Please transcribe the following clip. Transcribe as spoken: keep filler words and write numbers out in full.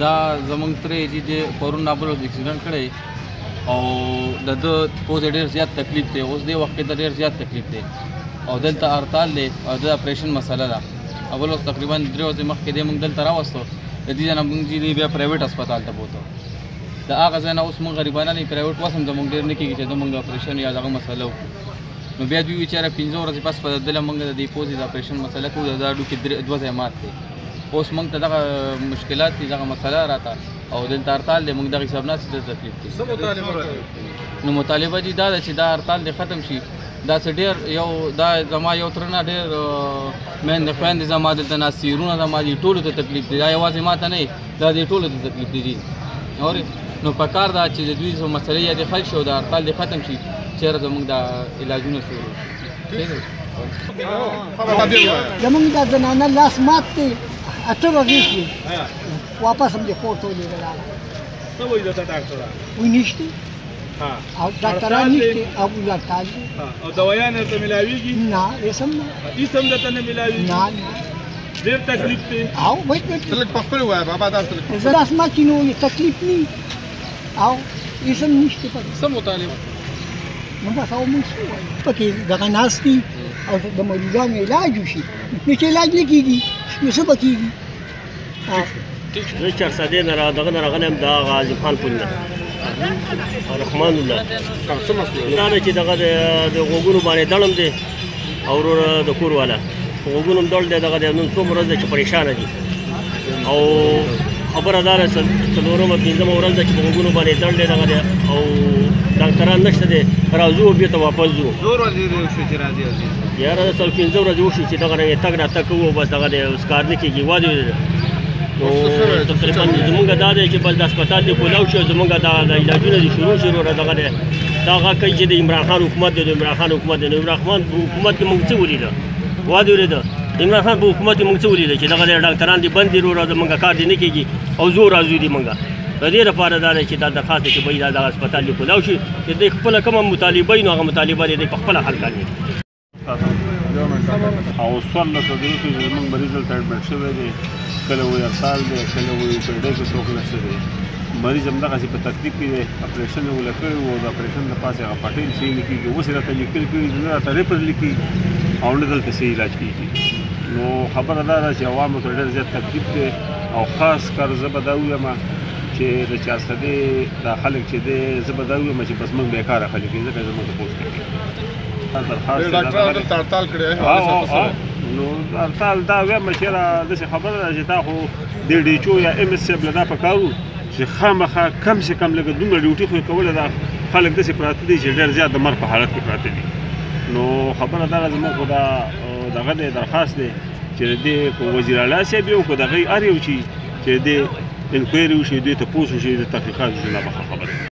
دا زمونږ ترې چې د پرون نابلد اکسیډنټ کړی او د ده پوزې ډېر زیات تکلیف دی. اوس دې وخت کې د ډېر زیات تکلیف دی او دلته هړتال دی او د اپریشن مسله ده. اول اوس تقریبا درې ورځې مخکې دی موږ دلته راوستو، د دې ځای نه موږ چې دی بیا پرایویټ هسپتال ته بوتو. د هغه ځای نه اوس موږ غریبانه نه پرایویټ وس هم زموږ ډېر نه کېږي چې زموږ اپریشن یا دغه مسله وکړو. نو بیا دوی وایي چې یاره پنځه ورځې پس په دله موږ د دې پوزې د اپریشن مسله کوو، د دا هډوکي دوه ځای مات دی. اوس موږ ته دغه مشکلات دي، دغه مسله راته او دلته هړتال دی. موږ دغه حساب نه چې د تکلیف دي. نو مطالبه چې دا ده چې دا هړتال دې ختم شي. دا څه ډېر یو دا زما یو تره نه ډېر میندې خویندې زما دلته ناست دي، وروڼه زما دي، ټولو ته تکلیف دی. دا یوازې ما ته نه دی، دا دې ټولو ته تکلیف دی. اورې نو پکار ده چې د دوی مسلې یا دې حل شي او د هړتال دې ختم شي، چېرې زموږ دا علاجونه شروع شي. زموږ دا زنانه لاس مات دی، اته ورځې شوې، واپس هم دې کور ته ولېږله. څه وایي درته ډاکټره؟ وایي نشته او ډاکټران نشته او هړتال دی. او دوایان درته میلاویږي؟ نه هېڅ هم نه، هېڅ هم درته نه میلاویږي؟ نه نه، ډېر تکلیف دی. او وایي ته لږ په خپل ووایه بابا، دا څه زه لاس مات شي نو تکلیف نه او هېڅ هم نشته پکې. څه مطالبه؟ نو بس او موږ څه وایو، پکې دغه ناست دي او د مریضانو علاج وشي. نو چې علاج نه کېږي نو څه به کېږي؟ زه چارسدې نه را دغه نه راغلی یم، د هغه عظیم خان پل نه رحمان الله. دا ده چې دغه د غوږونو باندې دړم دی او وروره د کور والا غوږونو هم دړ دی. دغه د نن څومره ورځ ده چې پریشانه دي او خبره دا ده څلورمه پنځمه ورځ ده چې په غوږونو باندې دړ دی دغه دی او ډاکټران نشته دی. راځو بېرته واپس ځو. څو ورځې وشوې چې راځي او ځي؟ یاره څلور پنځه ورځې وشوې چې دغه رنګې تګ راتګ کوو، بس دغه دی اوس کار نه کېږي. واده نو تقریبا زمونږ دا دی چې بس د هسپتال دې کولاو شي او زمونږ دا د علاجونه دې شروع شي. وروره دغه دی دا هغه کوي چې د عمران خان حکومت دی، د عمران خان حکومت دی. نو عمران خان په حکومت کې موږ څه ولیده؟ واده ولیده د عمران خان په حکومت کې موږ څه ولیده چې دغه دی ډاکټران دې بند دي، وروره زمونږ کار دې نه کېږي او زور راځو دي. موږ د دې لپاره دا دی چې دا درخواست دی چې باید دا دغه هسپتال دې کولاو شي، چې دوی خپله کومه مطالبه وي نو هغه مطالبه دې په خپله حل کړي. او څوارلس ورځې وشوې چې زموږ مریض دلته اډمټ شوی دی. کله وایي هړتال دی، کله وایي په ډۍ کې څوک نشته دی. مریض همدغسې په تکلیف کې دی. اپریشن یې وله کړی و او د اپریشن د پاسه هغه پټۍ صحیح نه کېږي. اوس یې راته لیکل کړي دي، نه راته ریپر لیکي او نه دلته صحیح علاج کېږي. نو خبره دا ده چې عوامو ته ډېر زیات تکلیف دی او خاص کار زه به دا ووایم چې د چارسدې دا خلک چې دی زه به دا ووایم چې بس موږ بېکاره خلک یو، ځکه زموږ تپوس کوي. ډاکټرانو دلته هړتال کړی دی. نو هړتال دا وایم چې یاره داسې خبره ده چې دا خو د ډیچو یا ایم ایس صاحب له دا پکار وو چې خامخا کم سے کم لږه دومره ډیوټي خو یې کوله. دا خلک داسې پراته دي چې ډېر زیات د مرګ په حالت کې پراته دي. نو خبره دا ده زموږ خو دا دغه دی درخواست دی چې د دې که وزیر اعلی صاحب یو که د هغوی هر یو چې چې د دې انکوایري وشي، دوی تپوس وشي، د تحقیقات وشي، لا به ښه خبره